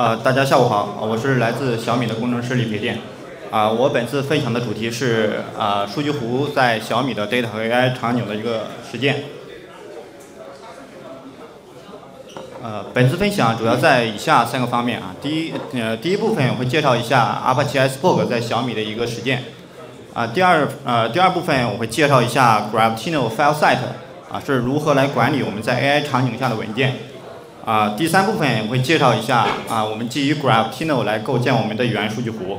大家下午好，我是来自小米的工程师李培电。我本次分享的主题是数据湖在小米的 Data 和 AI 场景的一个实践。本次分享主要在以下3个方面啊。第一部分我会介绍一下 Apache Iceberg 在小米的一个实践。第二部分我会介绍一下 Graphtino File Set 是如何来管理我们在 AI 场景下的文件。第3部分我会介绍一下我们基于 Graphtino 来构建我们的原数据湖。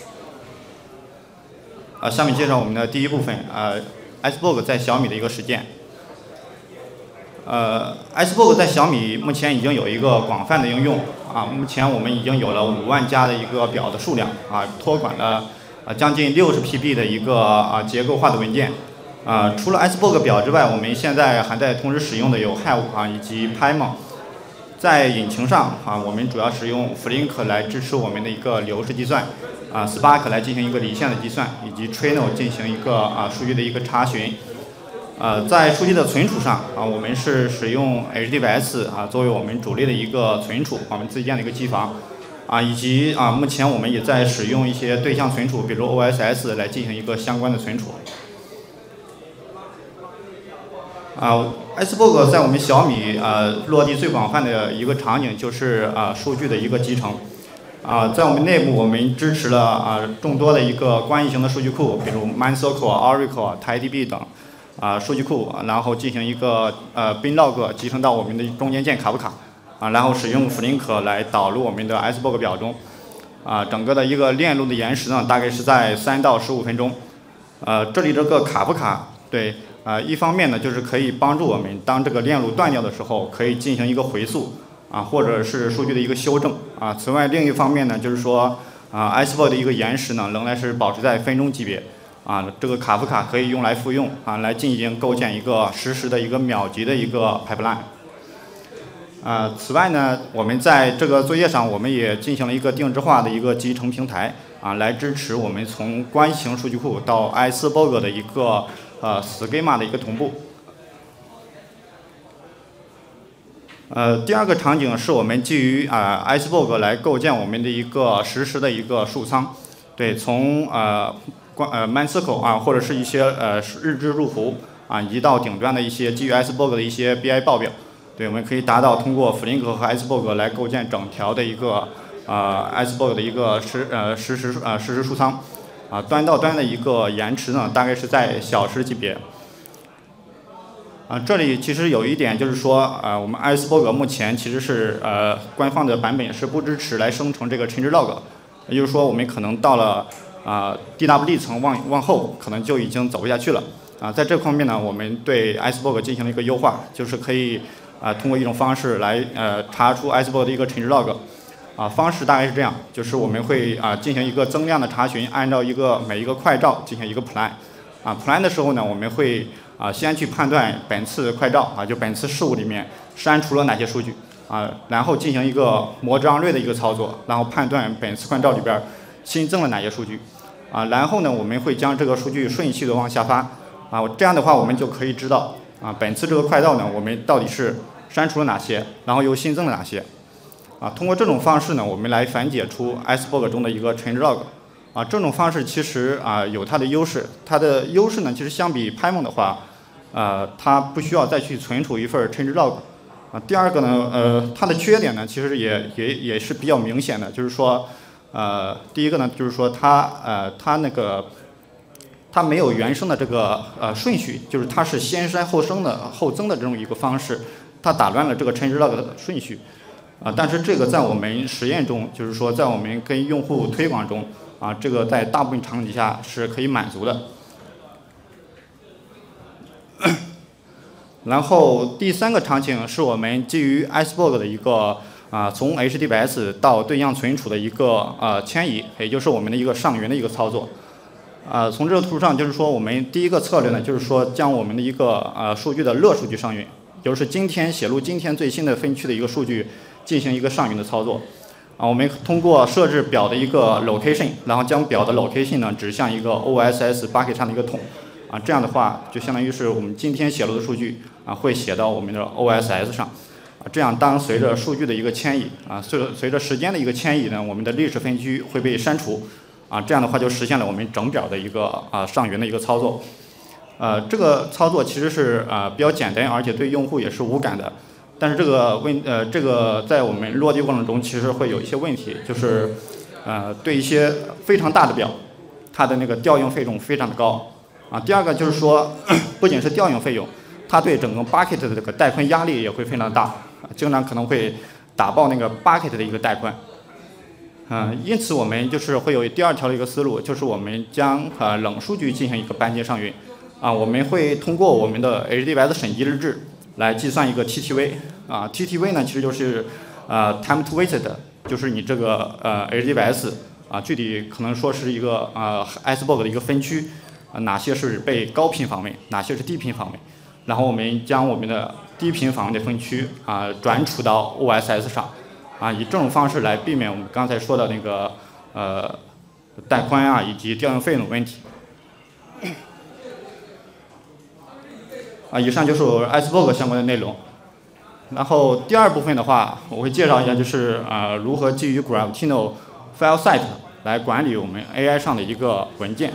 下面介绍我们的第一部分Iceberg 在小米的一个实践。Iceberg 在小米目前已经有一个广泛的应用目前我们已经有了5万加的一个表的数量托管了将近60 PB 的一个结构化的文件。除了 Iceberg 表之外，我们现在还在同时使用的有 Hive 以及 Peidian。在引擎上我们主要使用 Flink 来支持我们的一个流式计算，Spark 来进行一个离线的计算，以及 Trino 进行一个数据的一个查询。在数据的存储上我们是使用 HDFS 作为我们主力的一个存储，我们自己建的一个机房以及目前我们也在使用一些对象存储，比如 OSS 来进行一个相关的存储。Iceberg 在我们小米落地最广泛的一个场景就是数据的一个集成。在我们内部我们支持了众多的一个关系型的数据库，比如 MindCircle、Oracle、TiDB 等数据库，然后进行一个binlog 集成到我们的中间件卡夫卡然后使用 Flink 来导入我们的 Iceberg 表中。整个的一个链路的延时呢，大概是在3到15分钟。这里这个卡夫卡一方面呢，就是可以帮助我们当这个链路断掉的时候，可以进行一个回溯或者是数据的一个修正此外，另一方面呢，就是说Iceberg 的一个延时呢，仍然是保持在分钟级别这个卡夫卡可以用来复用来进行构建一个实时的一个秒级的一个 pipeline。此外呢，我们在这个作业上，我们也进行了一个定制化的一个集成平台来支持我们从关系型数据库到 Iceberg 的一个schema 的一个同步。第二个场景是我们基于Iceberg 来构建我们的一个实时的一个数仓。从MindCircle或者是一些日志入壶移到顶端的一些基于 Iceberg 的一些 BI 报表。我们可以达到通过 Flink 和 Iceberg 来构建整条的一个Iceberg 的一个实时数仓。端到端的一个延迟呢，大概是在小时级别。这里其实有一点就是说，我们 Iceberg 目前其实是官方的版本是不支持来生成这个 changelog， 也就是说我们可能到了DWD 层往后，可能就已经走不下去了。在这方面呢，我们对 Iceberg 进行了一个优化，就是可以通过一种方式来查出 Iceberg 的一个 changelog。方式大概是这样，就是我们会进行一个增量的查询，按照每一个快照进行一个 plan。plan 的时候呢，我们会先去判断本次快照就本次事务里面删除了哪些数据然后进行一个魔张略的一个操作，然后判断本次快照里边新增了哪些数据然后呢，我们会将这个数据顺序的往下发这样的话我们就可以知道本次这个快照呢，我们到底是删除了哪些，然后又新增了哪些。通过这种方式呢，我们来反解出 Iceberg 中的一个 changelog。这种方式其实有它的优势。它的优势呢，其实相比 Peidian 的话，它不需要再去存储一份 changelog。第二个呢，它的缺点呢，其实也是比较明显的，就是说，第一个呢，就是说它没有原生的这个顺序，就是它是先删后增的这种一个方式，它打乱了这个 changelog 的顺序。但是这个在我们实验中，就是说在我们跟用户推广中这个在大部分场景下是可以满足的。然后第3个场景是我们基于 Iceberg 的一个从 HDFS 到对象存储的一个迁移，也就是我们的一个上云的一个操作。从这个图上就是说，我们第一个策略呢，就是说将我们的一个数据的热数据上云，就是今天写入今天最新的分区的一个数据进行一个上云的操作。我们通过设置表的一个 location， 然后将表的 location 呢指向一个 OSS bucket 上的一个桶。这样的话就相当于是我们今天写入的数据会写到我们的 OSS 上。 这样当随着数据的一个迁移随着时间的一个迁移呢，我们的历史分区会被删除这样的话就实现了我们整表的一个上云的一个操作。这个操作其实是比较简单，而且对用户也是无感的。但是这个在我们落地过程中其实会有一些问题，就是对一些非常大的表，它的那个调用费用非常的高第二个就是说，不仅是调用费用，它对整个 bucket 的这个带宽压力也会非常大经常可能会打爆那个 bucket 的一个带宽。因此我们就是会有第二条的一个思路，就是我们将冷数据进行一个搬接上云我们会通过我们的 Edge Device 审计日志来计算一个 TTV TTV 呢其实就是time to visit， 就是你这个Edge Device具体可能说是一个Iceberg 的一个分区哪些是被高频访问，哪些是低频访问，然后我们将我们的低频访问的分区转储到 OSS 上以这种方式来避免我们刚才说的那个带宽以及调用费用的问题。以上就是Iceberg 相关的内容。然后第二部分的话，我会介绍一下就是如何基于 Graphitino File Set 来管理我们 AI 上的一个文件。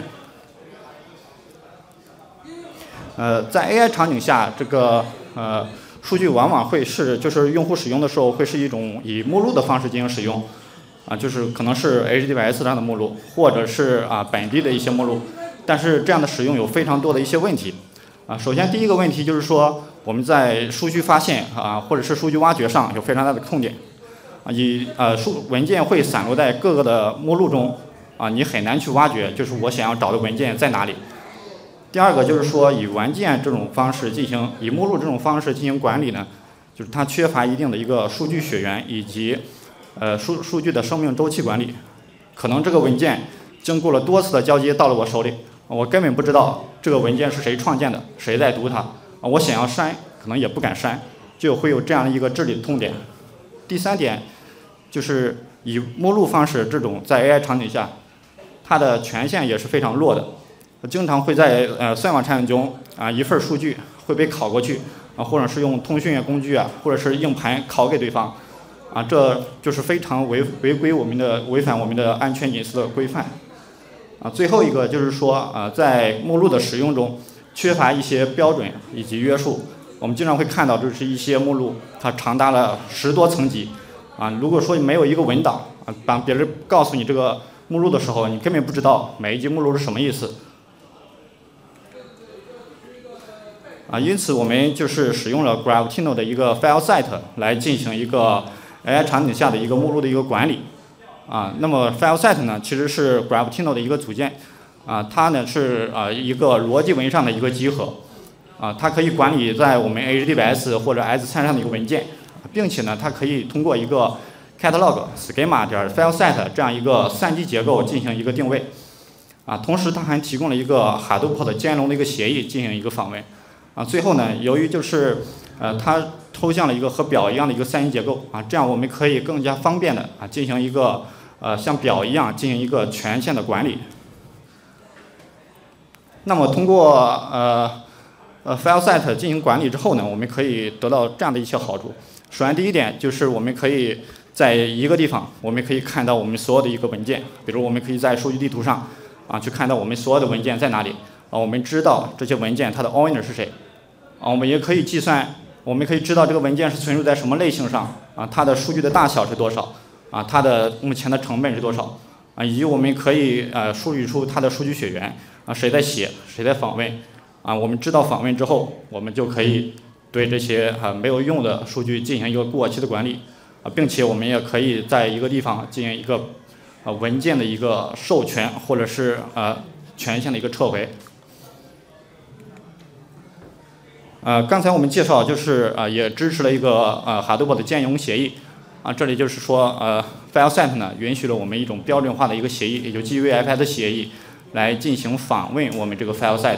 在 AI 场景下，这个数据往往会就是用户使用的时候会是一种以目录的方式进行使用就是可能是 Edge Device 上的目录，或者是本地的一些目录，但是这样的使用有非常多的一些问题。首先第一个问题就是说，我们在数据发现或者是数据挖掘上有非常大的痛点文件会散落在各个的目录中你很难去挖掘，就是我想要找的文件在哪里。第二个就是说，以文件这种方式进行，以目录这种方式进行管理呢，就是它缺乏一定的一个数据血缘以及数据的生命周期管理。可能这个文件经过了多次的交接到了我手里，我根本不知道这个文件是谁创建的，谁在读它我想要删可能也不敢删，就会有这样的一个治理的痛点。第三点就是以目录方式这种在 AI 场景下，它的权限也是非常弱的，经常会在算法场景中一份数据会被拷过去或者是用通讯工具或者是硬盘拷给对方这就是非常违反我们的安全隐私的规范最后一个就是说在目录的使用中缺乏一些标准以及约束。我们经常会看到就是一些目录它长达了10多层级如果说没有一个文档当别人告诉你这个目录的时候，你根本不知道每一级目录是什么意思因此我们就是使用了 Graphitino 的一个 File Set 来进行一个 AI 场景下的一个目录的一个管理那么 File Set 呢其实是 Graphitino 的一个组件它呢是一个逻辑文上的一个集合它可以管理在我们 Edge Device 或者 S3上的一个文件，并且呢它可以通过一个 catalog schema 点 file set 这样一个3级结构进行一个定位同时它还提供了一个 Hadoop 的兼容的一个协议进行一个访问最后呢由于就是它抽象了一个和表一样的一个3级结构这样我们可以更加方便的进行一个像表一样进行一个权限的管理。那么通过File Set 进行管理之后呢，我们可以得到这样的一些好处。首先第一点就是我们可以在一个地方，我们可以看到我们所有的一个文件，比如我们可以在数据地图上去看到我们所有的文件在哪里我们知道这些文件它的 owner 是谁我们也可以计算，我们可以知道这个文件是存储在什么类型上它的数据的大小是多少它的目前的成本是多少以及我们可以梳理出它的数据血缘谁在写，谁在访问我们知道访问之后，我们就可以对这些没有用的数据进行一个过期的管理并且我们也可以在一个地方进行一个文件的一个授权或者是权限的一个撤回。刚才我们介绍就是也支持了一个Hadoop 的兼容协议这里就是说File Set 呢允许了我们一种标准化的一个协议，也就基于 FS 协议来进行访问我们这个 File Set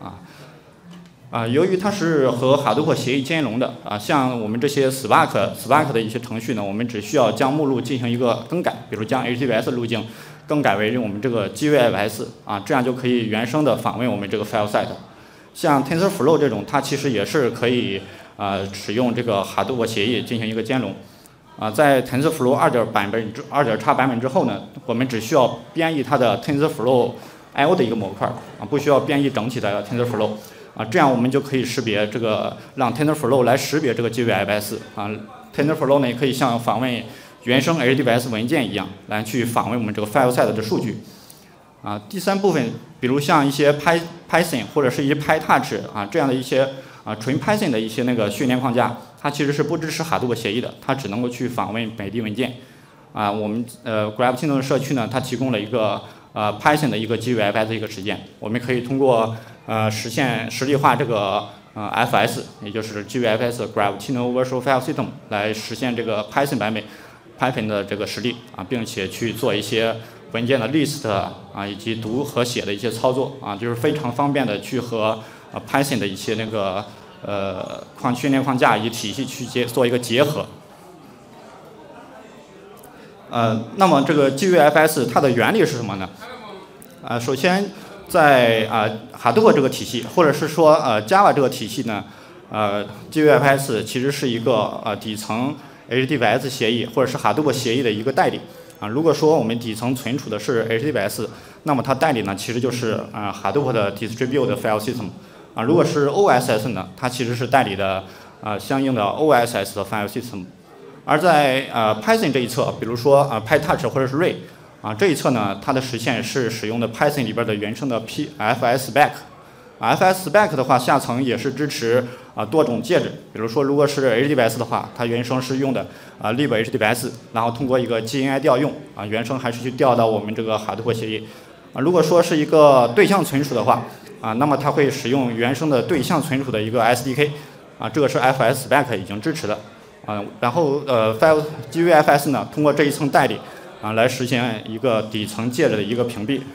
由于它是和 Hadoop 协议兼容的像我们这些 Spark 的一些程序呢，我们只需要将目录进行一个更改，比如将 HTTPS 路径更改为我们这个 GVFS 这样就可以原生的访问我们这个 File Set。像 TensorFlow 这种，它其实也是可以使用这个 Hadoop 协议进行一个兼容。在 TensorFlow 2.x版本之后呢，我们只需要编译它的 TensorFlow I/O 的一个模块不需要编译整体的 TensorFlow 这样我们就可以识别这个让 TensorFlow 来识别这个 GVFS TensorFlow 呢也可以像访问原生 HDFS 文件一样来去访问我们这个 FileSet 的数据第三部分，比如像一些 Python 或者是一些 PyTouch 这样的一些纯 Python 的一些那个训练框架，它其实是不支持 Hadoop 协议的，它只能够去访问本地文件。我们Graph 社区呢，它提供了一个Python 的一个 GVFS 的一个实践，我们可以通过实现实例化这个FS， 也就是 GVFS Graphql Virtual File System 来实现这个 Python 版本 Python 的这个实例并且去做一些文件的 list 以及读和写的一些操作就是非常方便的去和Python 的一些那个训练框架以及体系去做一个结合。那么这个 GVFS 它的原理是什么呢？首先在Hadoop 这个体系，或者是说Java 这个体系呢，GVFS 其实是一个底层 HDFS 协议或者是 Hadoop 协议的一个代理。如果说我们底层存储的是 HDFS， 那么它代理呢其实就是Hadoop 的 Distributed File System。如果是 OSS 呢，它其实是代理的相应的 OSS 的 File System。而在Python 这一侧，比如说PyTouch 或者是 Ray 这一侧呢，它的实现是使用的 Python 里边的原生的 FS-Spec。FS-Spec 的话，下层也是支持多种介质，比如说如果是 HDFS 的话，它原生是用的libHDFS， 然后通过一个 GNI 调用原生还是去调到我们这个 Hadoop 协议。如果说是一个对象存储的话那么它会使用原生的对象存储的一个 SDK 这个是 FS-Spec 已经支持的然后GVFS 呢，通过这一层代理来实现一个底层介质的一个屏蔽。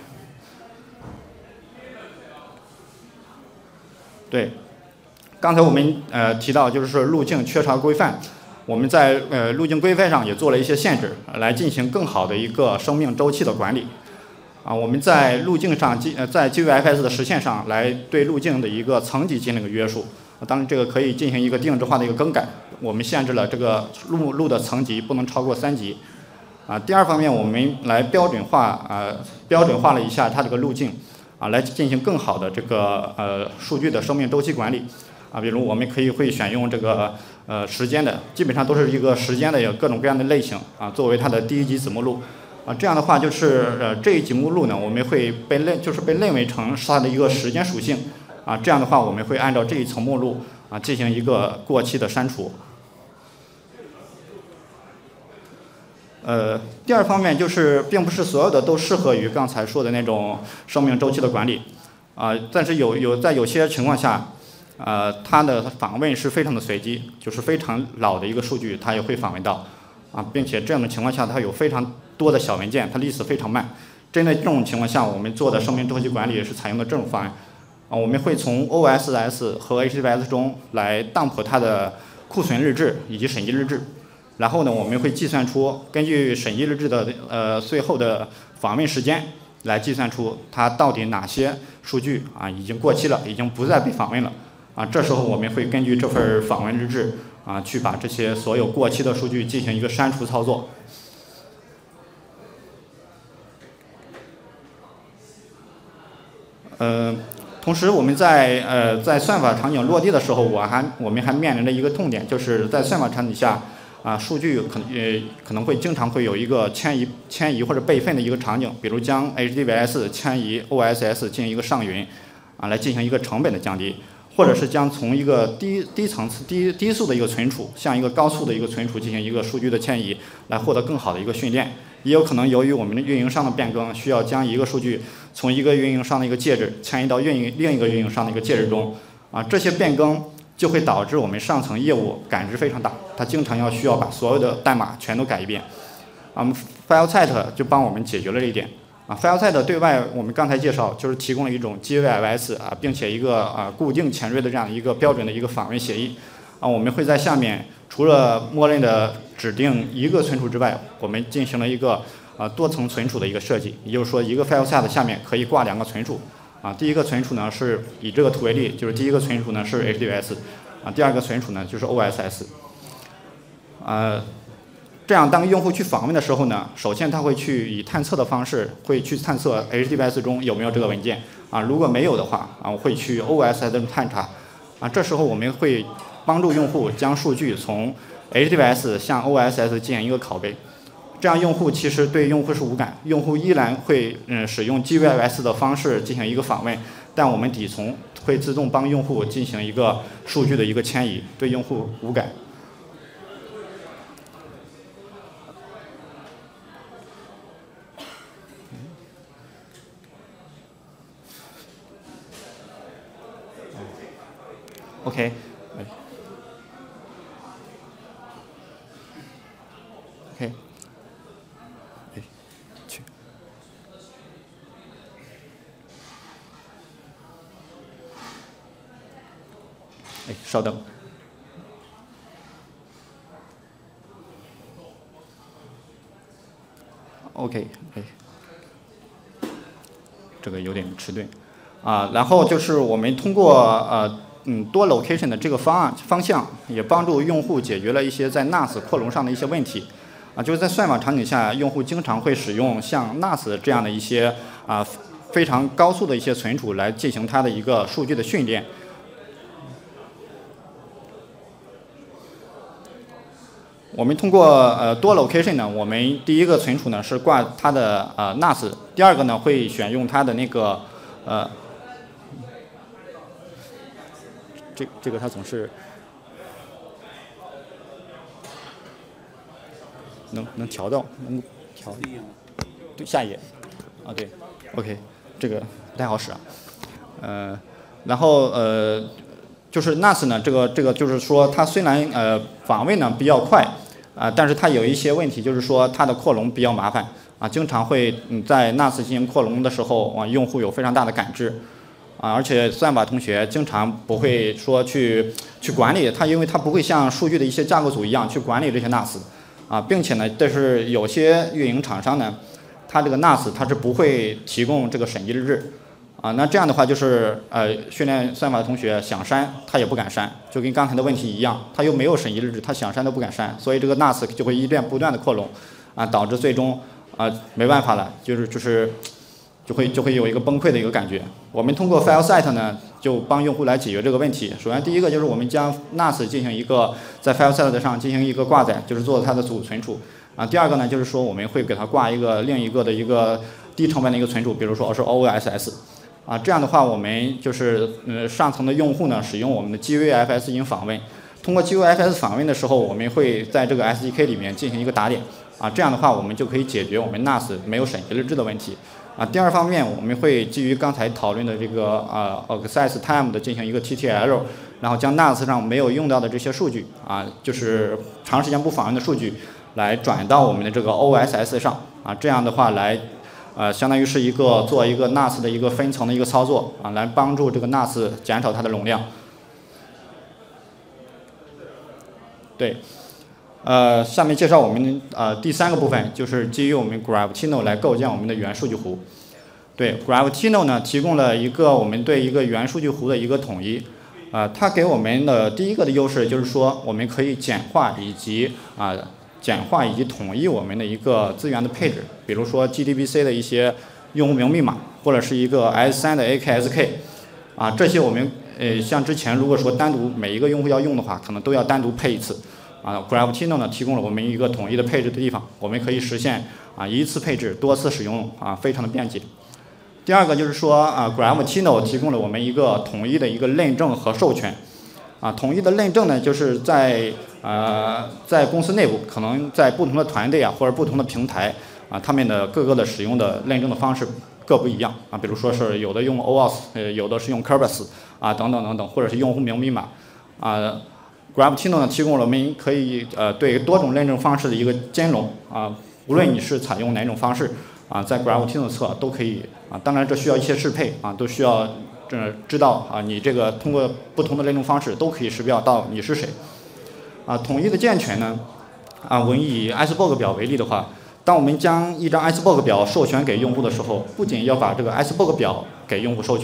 对，刚才我们提到就是路径缺乏规范，我们在路径规范上也做了一些限制，来进行更好的一个生命周期的管理。我们在路径上在 GVFS 的实现上来对路径的一个层级进行一个约束。当然，这个可以进行一个定制化的一个更改。我们限制了这个路的层级不能超过3级。第二方面，我们来标准化了一下它这个路径来进行更好的这个数据的生命周期管理比如我们会选用这个时间的，基本上都是一个时间的有各种各样的类型作为它的第一级子目录这样的话就是这一级目录呢，我们会被认为成是它的一个时间属性这样的话我们会按照这一层目录进行一个过期的删除。第二方面就是并不是所有的都适合于刚才说的那种生命周期的管理但是在有些情况下它的访问是非常的随机，就是非常老的一个数据它也会访问到并且这样的情况下它有非常多的小文件，它历史非常慢。针对这种情况下，我们做的生命周期管理也是采用的这种方案我们会从 OSS 和 HDFS 中来dump它的库存日志以及审计日志。然后呢，我们会计算出根据审计日志的最后的访问时间来计算出它到底哪些数据已经过期了，已经不再被访问了这时候我们会根据这份访问日志去把这些所有过期的数据进行一个删除操作。同时我们在算法场景落地的时候，我们还面临着一个痛点，就是在算法场景下数据可能会经常会有一个迁移或者备份的一个场景，比如将 HDFS 迁移 OSS 进行一个上云来进行一个成本的降低，或者是将从一个低层次低速的一个存储向一个高速的一个存储进行一个数据的迁移，来获得更好的一个训练。也有可能由于我们的运营商的变更，需要将一个数据从一个运营商的一个介质迁移到另一个运营商的一个介质中这些变更就会导致我们上层业务感知非常大，它经常需要把所有的代码全都改一遍。FileSet 就帮我们解决了这一点。FileSet 对外我们刚才介绍就是提供了一种 GVFS 并且一个固定前缀的这样一个标准的一个访问协议。我们会在下面除了默认的指定一个存储之外，我们进行了一个多层存储的一个设计，也就是说一个 FileSet 下面可以挂2个存储。第一个存储呢是以这个图为例，就是第一个存储呢是 HDFS， 第二个存储呢就是 OSS。这样当用户去访问的时候呢，首先他会去以探测的方式会去探测 HTTPS 中有没有这个文件如果没有的话我会去 OSS 中探查这时候我们会帮助用户将数据从 HTTPS 向 OSS 进行一个拷贝。这样用户其实对用户是无感，用户依然会使用 GVFS 的方式进行一个访问，但我们底层会自动帮用户进行一个数据的一个迁移，对用户无感。OK， OK， 去。稍等。OK， 这个有点迟钝然后就是我们通过多 location 的这个方向，也帮助用户解决了一些在 NAS 扩容上的一些问题就是在算法场景下，用户经常会使用像 NAS 这样的一些非常高速的一些存储来进行它的一个数据的训练。我们通过多 location 呢，我们第一个存储呢是挂它的NAS， 第二个呢会选用它的那个这个它总是能调到能调对下一页对 OK 这个不太好使然后就是 NAS 呢这个就是说它虽然访问呢比较快但是它有一些问题，就是说它的扩容比较麻烦经常会在 NAS 进行扩容的时候用户有非常大的感知而且算法同学经常不会说去管理它，因为它不会像数据的一些架构组一样去管理这些 NAS 并且呢，但是有些运营厂商呢，它这个 NAS 它是不会提供这个审议日志那这样的话就是训练算法的同学想删他也不敢删，就跟刚才的问题一样，他又没有审议日志，他想删都不敢删，所以这个 NAS 就会不断的扩容导致最终没办法了，就会有一个崩溃的一个感觉。我们通过 FileSet 呢，就帮用户来解决这个问题。首先第一个就是我们将 NAS 进行一个在 FileSet 上进行一个挂载，就是做它的主存储第二个呢，就是说我们会给它挂另一个的一个低成本的一个存储，比如说是 OSS这样的话我们就是上层的用户呢使用我们的 GVFS 进行访问，通过 GVFS 访问的时候，我们会在这个 SDK 里面进行一个打点这样的话我们就可以解决我们 NAS 没有审议日志的问题第二方面，我们会基于刚才讨论的这个access time 的进行一个 TTL， 然后将 NAS 上没有用到的这些数据就是长时间不访问的数据，来转到我们的这个 OSS 上这样的话来相当于是做一个 NAS 的一个分层的一个操作来帮助这个 NAS 减少它的容量。对。下面介绍我们第三个部分，就是基于我们 Gravitino 来构建我们的原数据湖。对 ，Gravitino 呢提供了我们对一个原数据湖的一个统一。它给我们的第一个的优势就是说，我们可以简化以及统一我们的一个资源的配置，比如说 GDBC 的一些用户名密码，或者是一个 S3 的 AKSK 这些我们像之前如果说单独每一个用户要用的话，可能都要单独配一次。Gravitino 呢提供了我们一个统一的配置的地方，我们可以实现一次配置多次使用非常的便捷。第二个就是说Gravitino 提供了我们一个统一的一个认证和授权统一的认证呢就是在公司内部可能在不同的团队或者不同的平台他们的各个的使用的认证的方式各不一样比如说是有的用 OAuth 有的是用 Kerberos 等等等等，或者是用户名密码Gravitino 呢提供了我们可以对多种认证方式的一个兼容无论你是采用哪种方式在 Gravitino 侧都可以当然这需要一些适配都需要知道你这个通过不同的认证方式都可以识别到你是谁统一的健全呢我们以 Iceberg 表为例的话，当我们将一张 Iceberg 表授权给用户的时候，不仅要把这个 Iceberg 表给用户授权，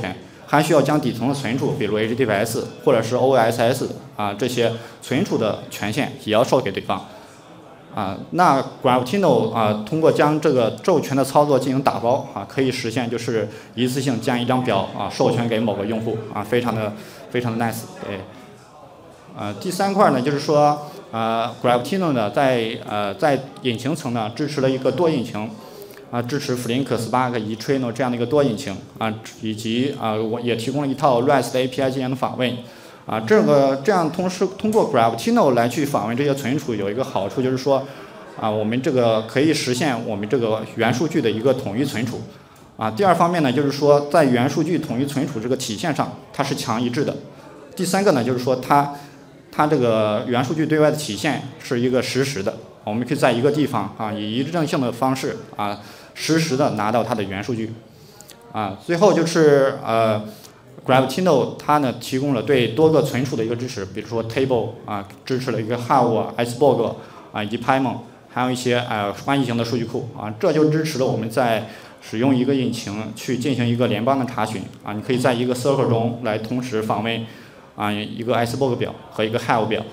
还需要将底层的存储，比如 HDFS 或者是 OSS 这些存储的权限也要授给对方。那 Graphitino 通过将这个授权的操作进行打包可以实现就是一次性将一张表授权给某个用户非常的 nice。对。第3块呢，就是说Graphitino 呢在引擎层呢支持了一个多引擎。支持 Flink、Spark 以及 Trino 这样的一个多引擎以及我也提供了一套 REST API 进行的访问这样通过 Graphitino 来去访问这些存储有一个好处就是说我们这个可以实现我们这个元数据的一个统一存储第2方面呢，就是说在元数据统一存储这个体现上它是强一致的。第3个呢，就是说它这个元数据对外的体现是一个实时的，我们可以在一个地方以一致性的方式实时的拿到它的元数据最后就是Graphitino 它呢提供了对多个存储的一个支持，比如说 Table 支持了一个 Hive、Iceberg 以及 Peidian， 还有一些翻译型的数据库这就支持了我们在使用一个引擎去进行一个联邦的查询你可以在一个 circle 中来同时访问一个 Iceberg 表和一个 Hive 表。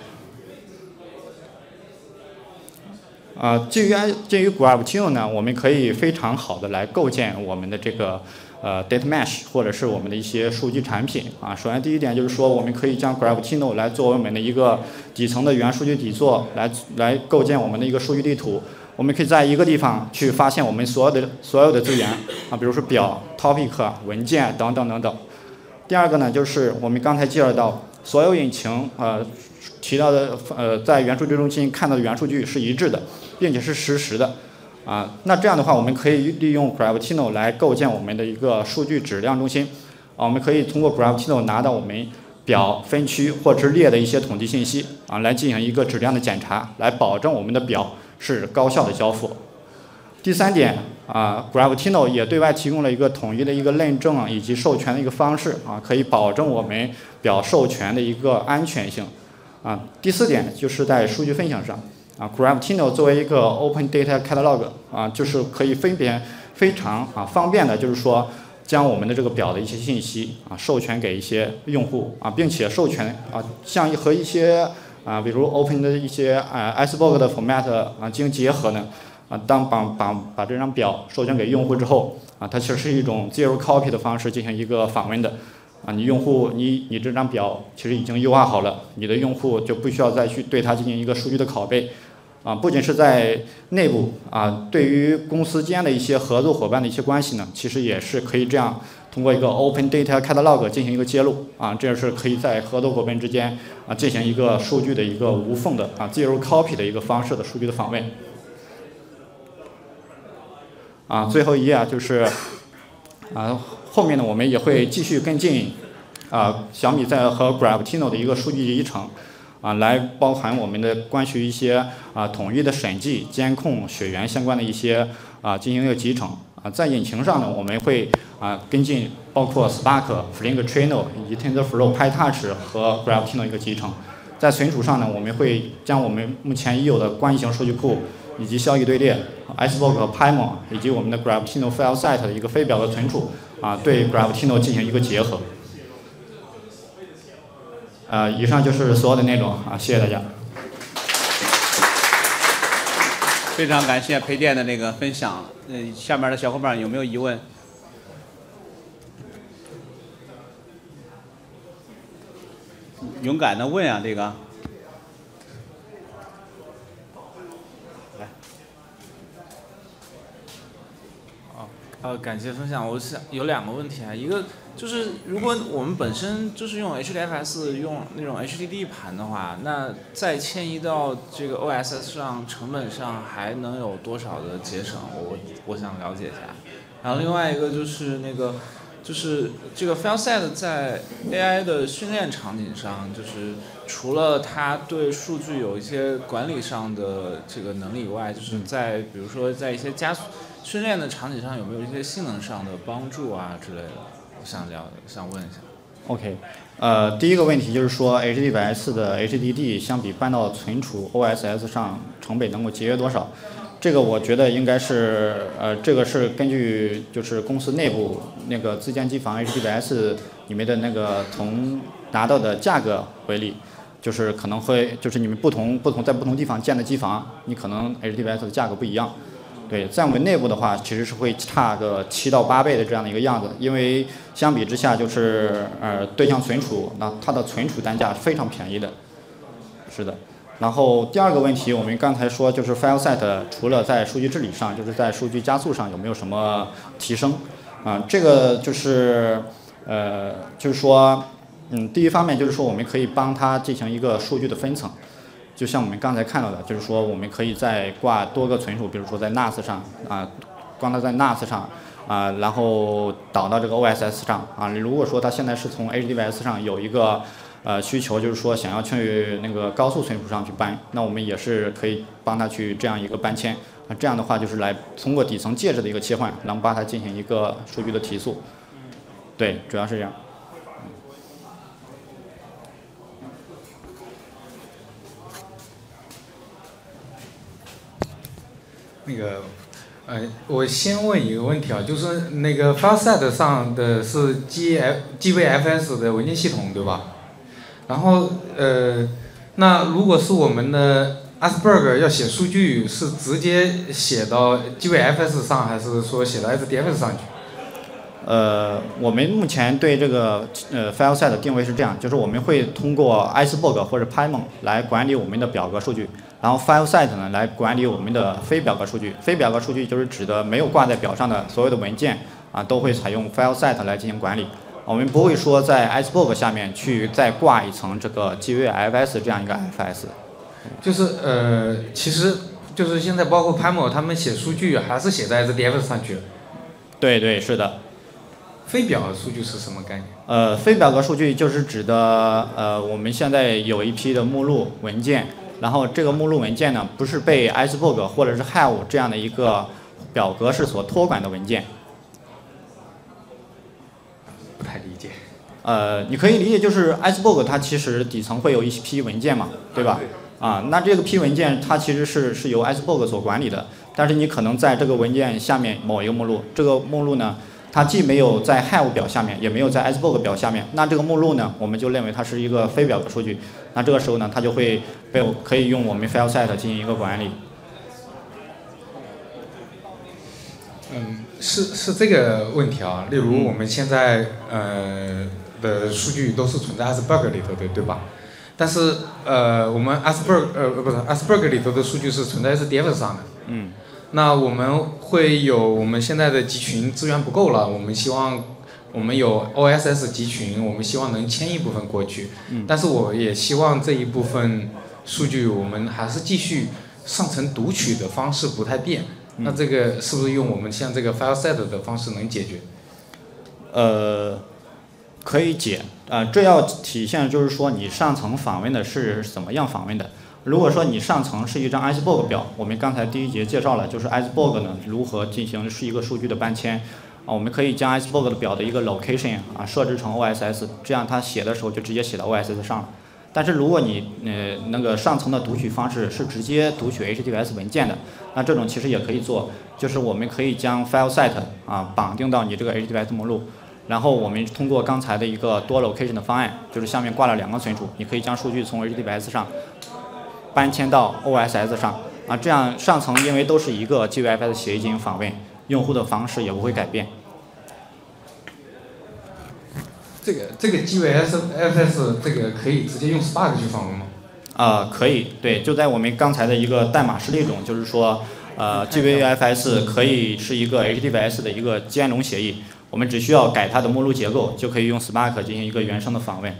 基于 Graphitino 呢，我们可以非常好的来构建我们的这个data mesh 或者是我们的一些数据产品首先第一点就是说，我们可以将 Graphitino 来作为我们的一个底层的元数据底座，来构建我们的一个数据地图。我们可以在一个地方去发现我们所有的资源比如说表、topic、文件等等等等。第2个呢，就是我们刚才介绍到所有引擎提到的在元数据中心看到的元数据是一致的，并且是实时的那这样的话，我们可以利用 Graphitino 来构建我们的一个数据质量中心我们可以通过 Graphitino 拿到我们表分区或者是列的一些统计信息来进行一个质量的检查，来保证我们的表是高效的交付。第3点Graphitino 也对外提供了一个统一的一个认证以及授权的一个方式可以保证我们表授权的一个安全性第4点就是在数据分享上Graphitino 作为一个 Open Data Catalog 就是可以非常方便的，就是说将我们的这个表的一些信息授权给一些用户并且授权像和一些比如 Open 的一些Iceberg 的 format 进行结合呢当把这张表授权给用户之后它其实是一种 zero copy 的方式进行一个访问的你用户你这张表其实已经优化好了，你的用户就不需要再去对它进行一个数据的拷贝不仅是在内部对于公司间的一些合作伙伴的一些关系呢，其实也是可以这样通过一个 Open Data Catalog 进行一个揭露这样是可以在合作伙伴之间进行一个数据的一个无缝的zero copy 的一个方式的数据的访问最后一页就是后面呢我们也会继续跟进小米在和 Graphitino 的一个数据集成来包含我们的关于一些统一的审计、监控、血缘相关的一些进行一个集成在引擎上呢，我们会跟进包括 Spark、Flink、Trino 以及 TensorFlow、PyTorch 和 Graphitino 一个集成。在存储上呢，我们会将我们目前已有的关系型数据库以及效益队列、Iceberg 和 Peidian 以及我们的 Graphitino FileSet 的一个非表格存储对 Graphitino 进行一个结合。以上就是所有的内容谢谢大家。 非常感谢裴电的那个分享。下面的小伙伴有没有疑问？勇敢的问啊，这个。 来。感谢分享。我想有2个问题一个就是如果我们本身就是用 HDFS 用那种 HDD 盘的话，那再迁移到这个 OSS 上，成本上还能有多少的节省？我想了解一下。然后另外一个就是就是这个 FileSet 在 AI 的训练场景上，就是除了它对数据有一些管理上的这个能力以外，就是在比如说在一些训练的场景上有没有一些性能上的帮助之类的？我想问一下。 OK， 第一个问题就是说 HDFS 的 HDD 相比搬到存储 OSS 上成本能够节约多少？这个我觉得应该是这个是根据就是公司内部那个自建机房 HDFS 你们的那个从拿到的价格为例，就是可能会就是你们在不同地方建的机房，你可能 HDBaS 的价格不一样。对，在我们内部的话，其实是会差个7到8倍的这样的一个样子，因为相比之下就是对象存储，那它的存储单价是非常便宜的。是的。然后第二个问题，我们刚才说就是 FileSet 除了在数据治理上，就是在数据加速上有没有什么提升？这个就是就是说，第一方面就是说我们可以帮它进行一个数据的分层。就像我们刚才看到的，就是说我们可以再挂多个存储，比如说在 NAS 上光它在 NAS 上然后导到这个 OSS 上如果说它现在是从 HDBaS 上有一个需求，就是说想要去那个高速存储上去搬，那我们也是可以帮它去这样一个搬迁这样的话就是来通过底层介质的一个切换，然后帮它进行一个数据的提速。对，主要是这样。 那个，我先问一个问题就是那个 FileSet 上的是 GVFS 的文件系统对吧？然后那如果是我们的 Iceberg 要写数据，是直接写到 GVFS 上，还是说写到 SDFS 上去？ 我们目前对这个FileSet 的定位是这样，就是我们会通过 Iceberg 或者 Peidian 来管理我们的表格数据，然后 FileSet 呢来管理我们的非表格数据。非表格数据就是指的没有挂在表上的所有的文件都会采用 FileSet 来进行管理。我们不会说在 Iceberg 下面去再挂一层这个 GVFS 这样一个 FS。 就是其实就是现在包括 Peidian 他们写数据还是写在 SDFS 上去。 对对，是的。 非表格数据是什么概念？ 非表格数据就是指的我们现在有一批的目录文件，然后这个目录文件呢不是被 Iceberg 或者是 Hive 这样的一个表格式所托管的文件。 不太理解。 你可以理解就是 Iceberg 它其实底层会有一批文件嘛，对吧？那这个批文件它其实是由 Iceberg 所管理的，但是你可能在这个文件下面某一个目录，这个目录呢它既没有在 Hive 表下面，也没有在 Iceberg 表下面，那这个目录呢，我们就认为它是一个非表格数据。那这个时候呢，它就会可以用我们 FileSet 进行一个管理。 是这个问题例如我们现在的数据都是存在 Iceberg 里头的，对吧？但是我们 Iceberg 里头的数据是存在 SDFS 上的。那我们会有我们现在的集群资源不够了，我们希望我们有 OSS 集群，我们希望能迁一部分过去。但是我也希望这一部分数据我们还是继续上层读取的方式不太变。那这个是不是用我们像这个 FileSet 的方式能解决？ 可以解这要体现就是说你上层访问的是怎么样访问的。如果说你上层是一张 Iceberg 表，我们刚才第一节介绍了，就是 Iceberg 呢如何进行是一个数据的搬迁我们可以将 Iceberg 的表的一个 location 设置成 OSS， 这样它写的时候就直接写到 OSS 上了。但是如果你那个上层的读取方式是直接读取 HDBaS 文件的，那这种其实也可以做，就是我们可以将 FileSet 绑定到你这个 HDBaS 目录，然后我们通过刚才的一个多 location 的方案，就是下面挂了2个存储，你可以将数据从 HDBaS 上搬迁到 OSS 上这样上层因为都是一个 GVFS 协议进行访问，用户的方式也不会改变。 这个 GVFS 这个可以直接用 Spark 去访问吗？ 可以，对，就在我们刚才的一个代码示例中，就是说GVFS 可以是一个 HDBaS 的一个兼容协议，我们只需要改它的目录结构，就可以用 Spark 进行一个原生的访问。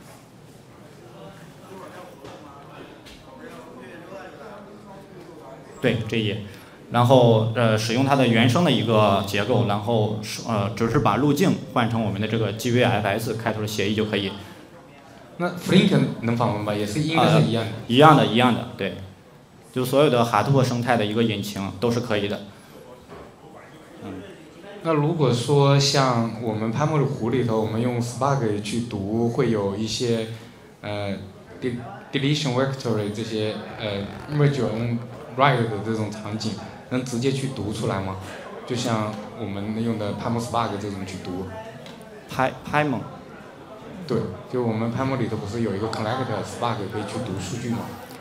对，这一页，然后使用它的原生的一个结构，然后只是把路径换成我们的这个 GVFS 开头的协议就可以。 那 Flink 能访问吧？也是应该是一样的。 一样的，对，就所有的哈特生态的一个引擎都是可以的。 那如果说像我们Peidian的湖里头，我们用 Spark 去读，会有一些deletion vector 这些merge on write 的这种场景，能直接去读出来吗？就像我们用的Peidian Spark 这种去读。 Peidian 对，就我们 Peidian 里头不是有一个 collect Spark 可以去读数据吗？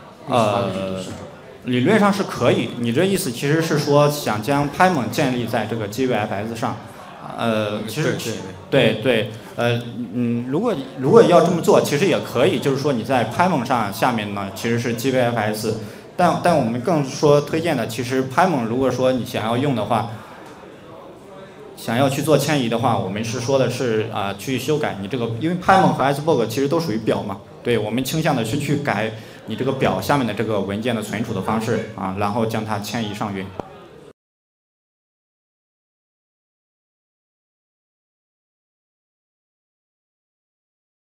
理论上是可以。你这意思其实是说想将 Peidian 建立在这个 GVFS 上，其实对，如果要这么做，其实也可以，就是说你在 Peidian 上下面呢其实是 GVFS， 但我们更说推荐的，其实 Peidian 如果说你想要用的话，想要去做迁移的话，我们是说的是去修改你这个，因为 Peidian 和 Iceberg 其实都属于表嘛，对我们倾向的是去改你这个表下面的这个文件的存储的方式然后将它迁移上云。